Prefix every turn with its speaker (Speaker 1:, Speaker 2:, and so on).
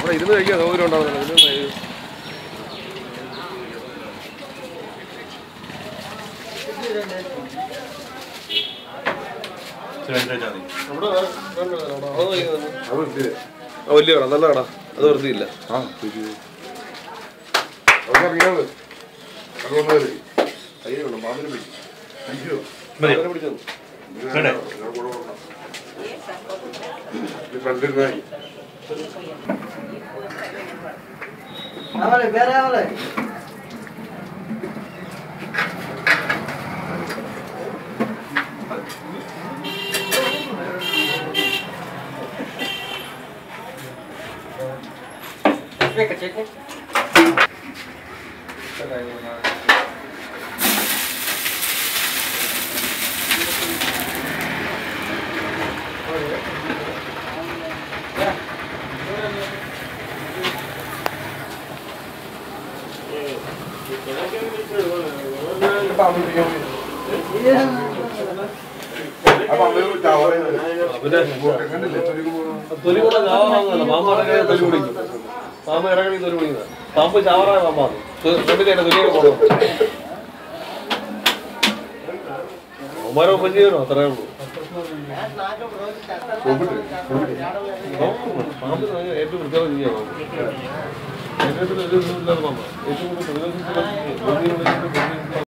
Speaker 1: ഇരുന്ന് കഴിക്കാൻ സൗകര്യം ഉണ്ടാവുന്നില്ല. വലിയ കട, നല്ല കട, അത് വൃത്തിയില്ല. പാമ്പ് ഇടക്കണി തൊലി കുടിക്കുന്ന പാമ്പ് ചാവറായ പാമ്പാണ്. തൊലിയൊക്കെ പോകുന്നു. അവന്മാരെ ഒപ്പം ചെയ്യണോ? അത്രേ ഉള്ളൂ. പാമ്പ് ഏറ്റവും വൃത്തിയോടെ ചെയ്യണം. ഏറ്റവും കൂടുതൽ